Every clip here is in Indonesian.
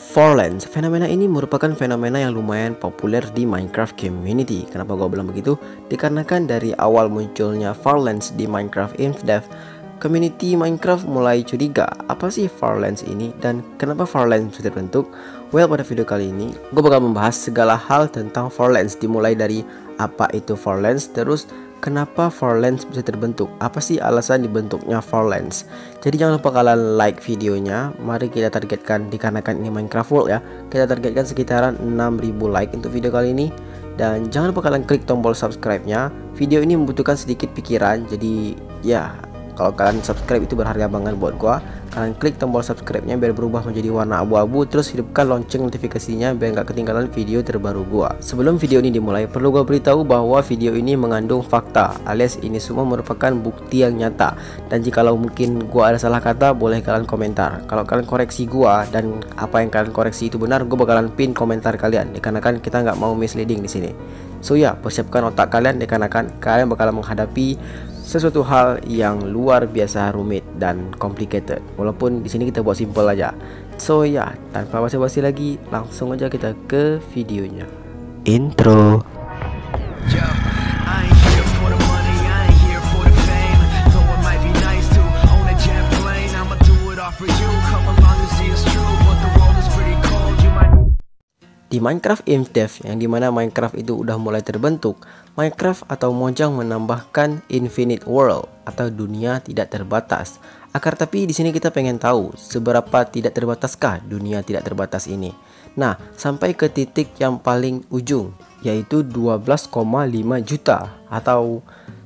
Farlands, fenomena ini merupakan fenomena yang lumayan populer di Minecraft community. Kenapa gue bilang begitu? Dikarenakan dari awal munculnya Farlands di Minecraft Infdev, community Minecraft mulai curiga, apa sih Farlands ini dan kenapa Farlands bisa terbentuk? Well, pada video kali ini gue bakal membahas segala hal tentang Farlands, dimulai dari apa itu Farlands, terus kenapa Farlands bisa terbentuk, apa sih alasan dibentuknya Farlands. Jadi jangan lupa kalian like videonya. Mari kita targetkan, dikarenakan ini Minecraft World ya, kita targetkan sekitaran 6000 like untuk video kali ini. Dan jangan lupa kalian klik tombol subscribe-nya. Video ini membutuhkan sedikit pikiran, jadi ya kalau kalian subscribe itu berharga banget buat gua. Kalian klik tombol subscribe-nya biar berubah menjadi warna abu-abu, terus hidupkan lonceng notifikasinya biar nggak ketinggalan video terbaru gua. Sebelum video ini dimulai, perlu gua beritahu bahwa video ini mengandung fakta, alias ini semua merupakan bukti yang nyata. Dan jikalau mungkin gua ada salah kata, boleh kalian komentar. Kalau kalian koreksi gua dan apa yang kalian koreksi itu benar, gua bakalan pin komentar kalian, dikarenakan kita nggak mau misleading di sini. So ya, persiapkan otak kalian, dikarenakan kalian bakalan menghadapi sesuatu hal yang luar biasa rumit dan complicated. Walaupun di sini kita buat simple aja. So ya, tanpa basa-basi lagi, langsung aja kita ke videonya. Intro. Di Minecraft Infdev, yang dimana Minecraft itu udah mulai terbentuk, Minecraft atau Mojang menambahkan Infinite World atau dunia tidak terbatas. Tapi di sini kita pengen tahu seberapa tidak terbataskah dunia tidak terbatas ini. Nah, sampai ke titik yang paling ujung, yaitu 12,5 juta atau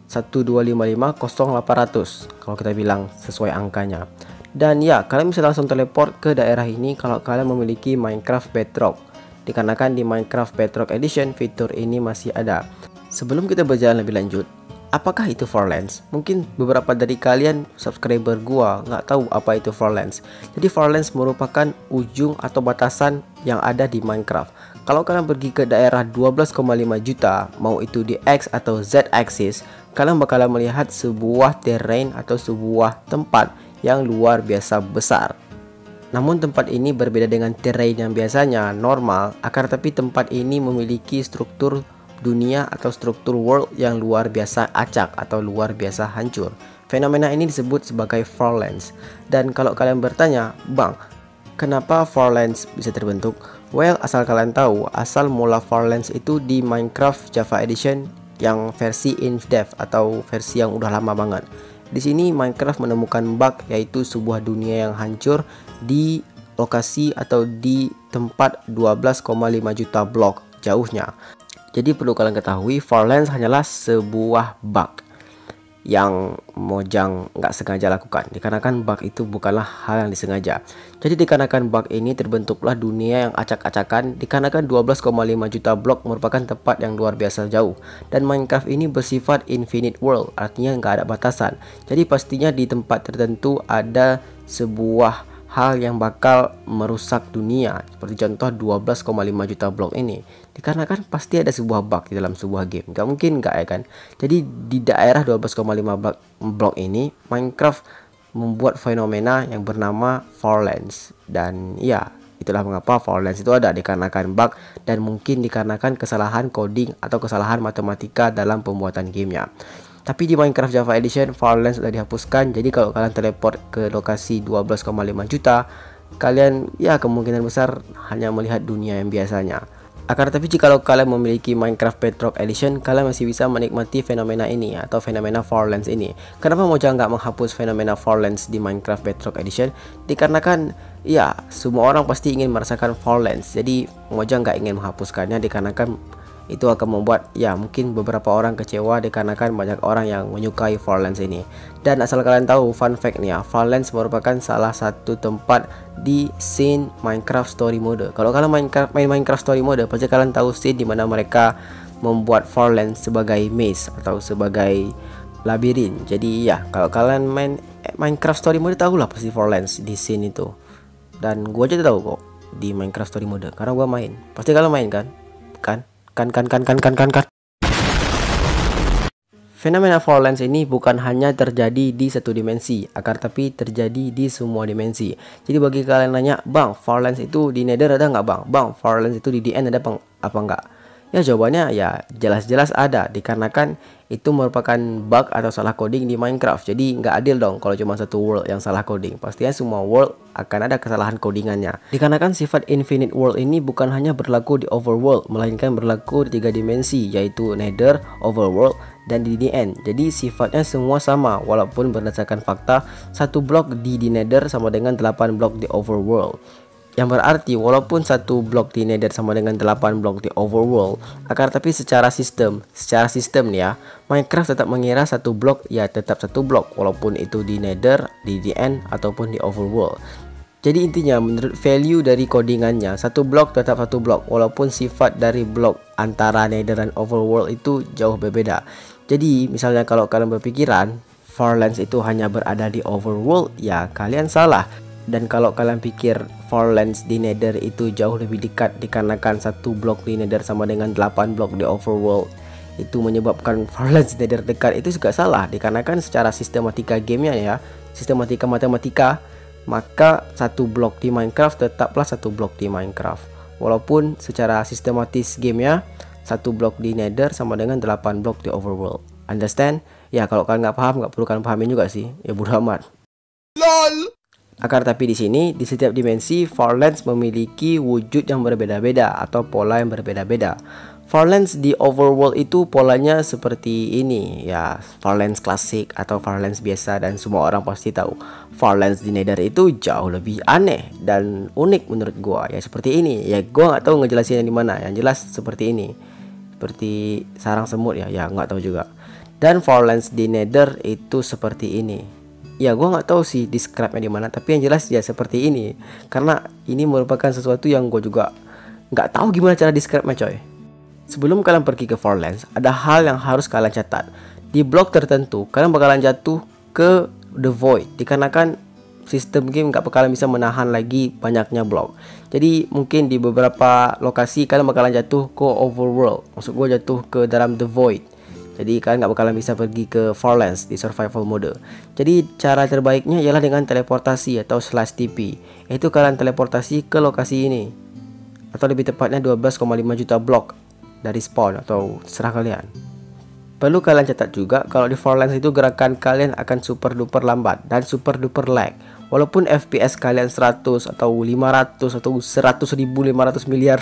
125500800 kalau kita bilang sesuai angkanya. Dan ya, kalian bisa langsung teleport ke daerah ini kalau kalian memiliki Minecraft Bedrock. Dikarenakan di Minecraft Bedrock Edition fitur ini masih ada. Sebelum kita berjalan lebih lanjut, apakah itu Farlands? Mungkin beberapa dari kalian subscriber gua nggak tahu apa itu Farlands. Jadi Farlands merupakan ujung atau batasan yang ada di Minecraft. Kalau kalian pergi ke daerah 12,5 juta, mau itu di X atau Z axis, kalian bakalan melihat sebuah terrain atau sebuah tempat yang luar biasa besar. Namun tempat ini berbeda dengan terrain yang biasanya normal, tapi tempat ini memiliki struktur dunia atau struktur world yang luar biasa acak atau luar biasa hancur. Fenomena ini disebut sebagai Farlands. Dan kalau kalian bertanya, "Bang, kenapa Farlands bisa terbentuk?" Well, asal kalian tahu, asal mula Farlands itu di Minecraft Java Edition yang versi Infdev atau versi yang udah lama banget. Di sini Minecraft menemukan bug, yaitu sebuah dunia yang hancur di lokasi atau di tempat 12,5 juta blok jauhnya. Jadi perlu kalian ketahui, Farlands hanyalah sebuah bug yang Mojang nggak sengaja lakukan. Dikarenakan bug itu bukanlah hal yang disengaja. Jadi dikarenakan bug ini terbentuklah dunia yang acak-acakan. Dikarenakan 12,5 juta blok merupakan tempat yang luar biasa jauh. Dan Minecraft ini bersifat infinite world, artinya nggak ada batasan. Jadi pastinya di tempat tertentu ada sebuah hal yang bakal merusak dunia, seperti contoh 12,5 juta blok ini. Dikarenakan pasti ada sebuah bug di dalam sebuah game, gak mungkin gak ya kan. Jadi di daerah 12,5 blok ini Minecraft membuat fenomena yang bernama Farlands. Dan ya, itulah mengapa Farlands itu ada, dikarenakan bug dan mungkin dikarenakan kesalahan coding atau kesalahan matematika dalam pembuatan gamenya. Tapi di Minecraft Java Edition, Farlands sudah dihapuskan. Jadi kalau kalian teleport ke lokasi 12,5 juta, kalian ya kemungkinan besar hanya melihat dunia yang biasanya. Tapi jika kalian memiliki Minecraft Bedrock Edition, kalian masih bisa menikmati fenomena ini atau fenomena Farlands ini. Kenapa Mojang nggak menghapus fenomena Farlands di Minecraft Bedrock Edition? Dikarenakan ya semua orang pasti ingin merasakan Farlands. Jadi Mojang nggak ingin menghapuskannya, dikarenakan itu akan membuat ya mungkin beberapa orang kecewa, dikarenakan banyak orang yang menyukai Farlands ini. Dan asal kalian tahu, fun fact nih ya, Farlands merupakan salah satu tempat di scene Minecraft Story Mode. Kalau kalian main Minecraft Story Mode, pasti kalian tahu scene dimana mereka membuat Farlands sebagai maze atau sebagai labirin. Jadi ya, kalau kalian main Minecraft Story Mode, tahulah pasti Farlands di scene itu. Dan gua aja tahu kok di Minecraft Story Mode, karena gua main. Pasti kalian main kan? Fenomena Farlands ini bukan hanya terjadi di satu dimensi, akan tapi terjadi di semua dimensi. Jadi bagi kalian nanya, bang, Farlands itu di Nether ada nggak bang? Bang, Farlands itu di DN ada apa nggak? Ya jawabannya ya jelas-jelas ada, dikarenakan itu merupakan bug atau salah coding di Minecraft. Jadi nggak adil dong kalau cuma satu world yang salah coding. Pastinya semua world akan ada kesalahan codingannya. Dikarenakan sifat infinite world ini bukan hanya berlaku di overworld, melainkan berlaku di 3 dimensi, yaitu Nether, overworld, dan di DN. Jadi sifatnya semua sama, walaupun berdasarkan fakta satu blok di Nether sama dengan 8 blok di overworld. Yang berarti walaupun satu blok di Nether sama dengan 8 blok di overworld, akan tapi secara sistem nih ya, Minecraft tetap mengira satu blok ya tetap satu blok, walaupun itu di Nether, di DN ataupun di overworld. Jadi intinya menurut value dari codingannya, satu blok tetap satu blok, walaupun sifat dari blok antara Nether dan overworld itu jauh berbeda. Jadi misalnya kalau kalian berpikiran Farlands itu hanya berada di overworld, ya kalian salah. Dan kalau kalian pikir Farlands di Nether itu jauh lebih dekat dikarenakan satu blok di Nether sama dengan 8 blok di overworld, itu menyebabkan Farlands di Nether dekat, itu juga salah dikarenakan secara sistematika gamenya ya, sistematika matematika, maka satu blok di Minecraft tetaplah satu blok di Minecraft, walaupun secara sistematis gamenya satu blok di Nether sama dengan 8 blok di overworld. Understand? Ya kalau kalian nggak paham, nggak perlu kalian pahamin juga sih, ya bodo amat. LOL. Akan tapi di sini di setiap dimensi Farlands memiliki wujud yang berbeda-beda atau pola yang berbeda-beda. Farlands di overworld itu polanya seperti ini ya, Farlands klasik atau Farlands biasa, dan semua orang pasti tahu. Farlands di Nether itu jauh lebih aneh dan unik menurut gua ya, seperti ini. Ya gua nggak tahu ngejelasinnya di mana, yang jelas seperti ini. Seperti sarang semut ya, nggak tahu juga. Dan Farlands di Nether itu seperti ini. Ya gue nggak tahu sih describe-nya di mana, tapi yang jelas ya seperti ini. Karena ini merupakan sesuatu yang gue juga nggak tahu gimana cara describe-nya coy. Sebelum kalian pergi ke Farlands, ada hal yang harus kalian catat. Di blok tertentu kalian bakalan jatuh ke The Void, dikarenakan sistem game nggak bakalan bisa menahan lagi banyaknya blok. Jadi mungkin di beberapa lokasi kalian bakalan jatuh ke overworld, maksud gue jatuh ke dalam The Void. Jadi kalian nggak bakalan bisa pergi ke Farlands di survival mode. Jadi cara terbaiknya ialah dengan teleportasi atau slash TP. Itu kalian teleportasi ke lokasi ini, atau lebih tepatnya 12,5 juta blok dari spawn, atau serah kalian. Perlu kalian catat juga kalau di Farlands itu gerakan kalian akan super duper lambat dan super duper lag. Walaupun FPS kalian 100 atau 500 atau 100.500 miliar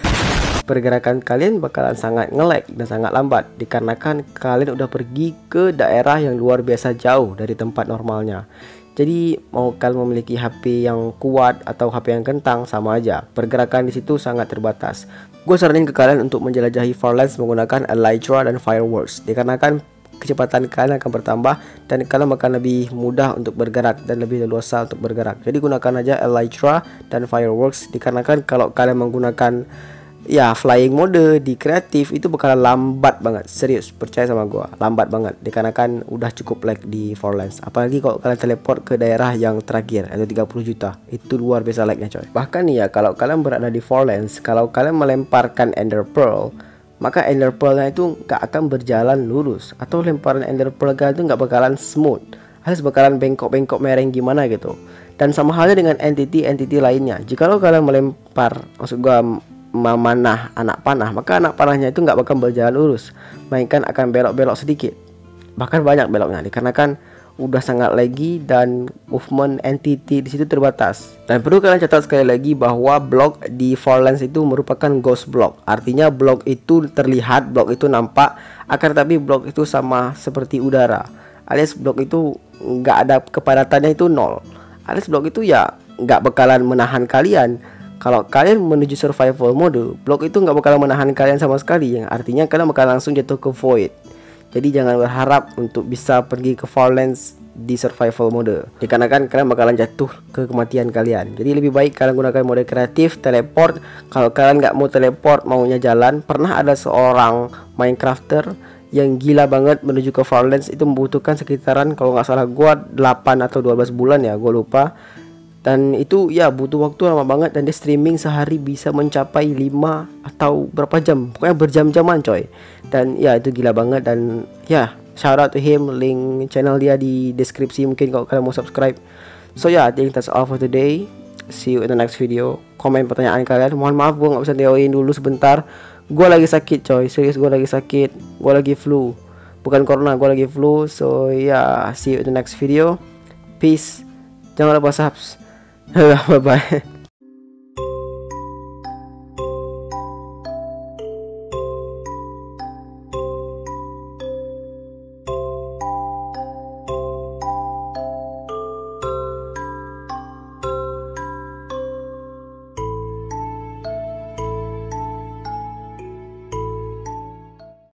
pergerakan kalian bakalan sangat nge-lag dan sangat lambat dikarenakan kalian udah pergi ke daerah yang luar biasa jauh dari tempat normalnya. Jadi mau kalian memiliki HP yang kuat atau HP yang kentang, sama aja, pergerakan di situ sangat terbatas. Gue saranin ke kalian untuk menjelajahi Farlands menggunakan Elytra dan Fireworks, dikarenakan kecepatan kalian akan bertambah dan kalian akan lebih mudah untuk bergerak dan lebih leluasa untuk bergerak. Jadi gunakan aja Elytra dan Fireworks, dikarenakan kalau kalian menggunakan ya flying mode di kreatif itu bakalan lambat banget, serius, percaya sama gua, lambat banget dikarenakan udah cukup lag di Farlands. Apalagi kalau kalian teleport ke daerah yang terakhir atau 30 juta, itu luar biasa lagnya coy. Bahkan nih ya, kalau kalian berada di Farlands, kalau kalian melemparkan Ender Pearl, maka Ender Pearl-nya itu gak akan berjalan lurus, atau lemparan Ender Pearl itu gak bakalan smooth, harus bakalan bengkok-bengkok mereng gimana gitu. Dan sama halnya dengan entity lainnya, jikalau kalian melempar, maksud gua memanah anak panah, maka anak panahnya itu nggak bakal berjalan lurus, melainkan akan belok-belok sedikit, bahkan banyak beloknya, dikarenakan udah sangat laggy dan movement entity di situ terbatas. Dan perlu kalian catat sekali lagi bahwa blok di Farlands itu merupakan ghost block, artinya blok itu terlihat, blok itu nampak, akan tapi blok itu sama seperti udara, alias blok itu nggak ada kepadatannya, itu nol, alias blok itu ya nggak bakalan menahan kalian. Kalau kalian menuju survival mode, blok itu nggak bakalan menahan kalian sama sekali, yang artinya kalian bakal langsung jatuh ke void. Jadi jangan berharap untuk bisa pergi ke Farlands di survival mode, dikarenakan kalian bakalan jatuh ke kematian kalian. Jadi lebih baik kalian gunakan mode kreatif, teleport. Kalau kalian nggak mau teleport, maunya jalan, pernah ada seorang Minecrafter yang gila banget menuju ke Farlands, itu membutuhkan sekitaran, kalau nggak salah gua, 8 atau 12 bulan ya, gua lupa. Dan itu ya butuh waktu lama banget, dan dia streaming sehari bisa mencapai 5 atau berapa jam, pokoknya berjam-jaman coy. Dan ya itu gila banget, dan ya shout out to him. Link channel dia di deskripsi mungkin kalau kalian mau subscribe. So yeah, I think that's all for today. See you in the next video. Komen pertanyaan kalian. Mohon maaf gue nggak bisa jawabin dulu sebentar. Gue lagi sakit coy, serius gue lagi sakit. Gue lagi flu, bukan corona, gue lagi flu. So yeah, see you in the next video. Peace. Jangan lupa subs. Bye bye.